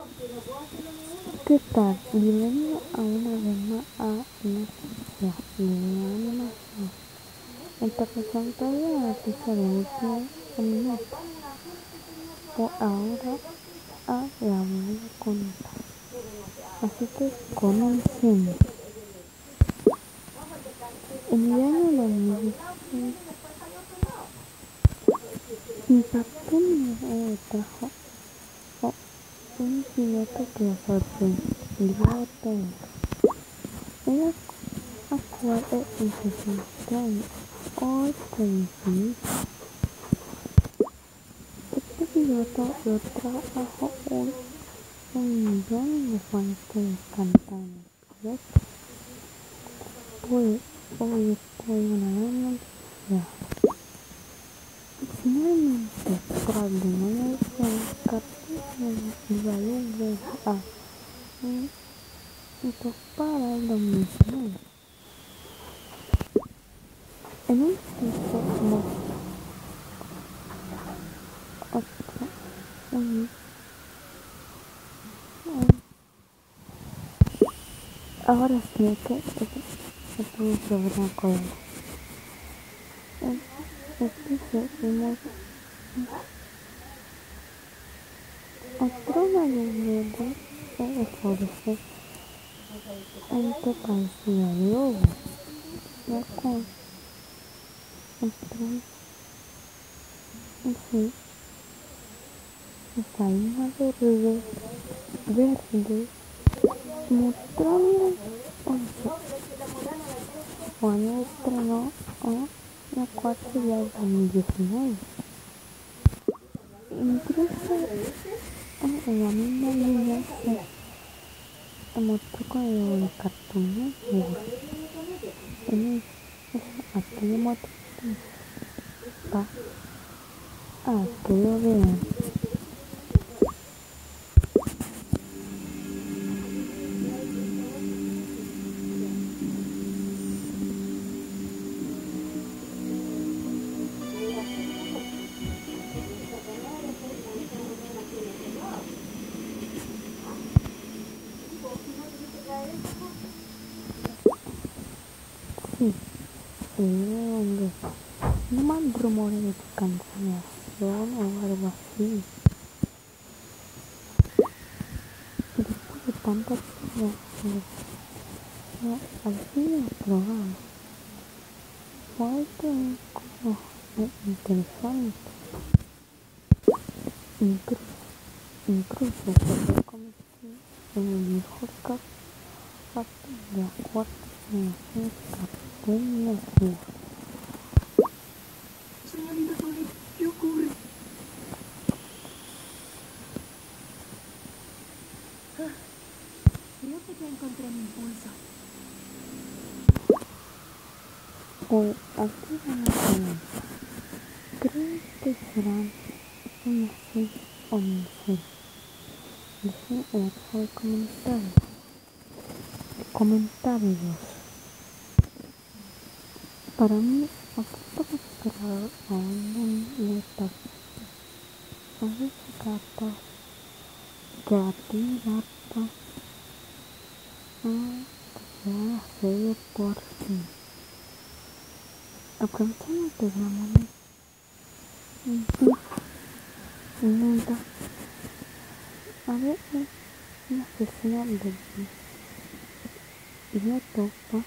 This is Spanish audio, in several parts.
¿Qué tal? Bienvenido a una vez más a Noticias de Animación. Esta presentaría la noticia del último minuto. Por ahora la voy a contar. Así que comencemos. En el año 2016 impactó mi trajo un piloto que lo sorprendió a todos. Era actual en 60 años. Hoy coincidí. Este piloto lo trajo un millón de fans que cantan piloto. Pues hoy estoy una gran noticia. Finalmente, tras demonios el balón vuelve a para el 2019. En un sitio como ahora sí que se puede sobre una color. Hemos otra de florecer entre parecida de lobo, ya con esa línea verde mostrando 11 cuando estrenó la cuarta ya de 2019. Incluso en la misma línea se mostró con el cartón en aquella moto para que lo vean. Sí, donde no más rumores de cancelación o algo así. Después de tantas al fin aprobado. Fue como interesante. Incluso se fue convertido en el mejor carta de la cuarta generación de Cartoon Network. Señorita Sonic, ¿qué ocurre? Creo que ya encontré mi impulso. Aquí van a comenzar. Creo que serán unas 6 o 6. Dejen el caso de comentarios. Para mí, aquí puedo esperar a un meta. A veces trata creatividad que se va a hacer por fin. Aprovechando el programa nunca a ver una sesión de y me toca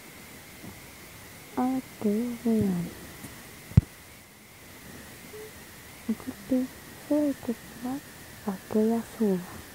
a que vean. Así que sé que va a que la suba.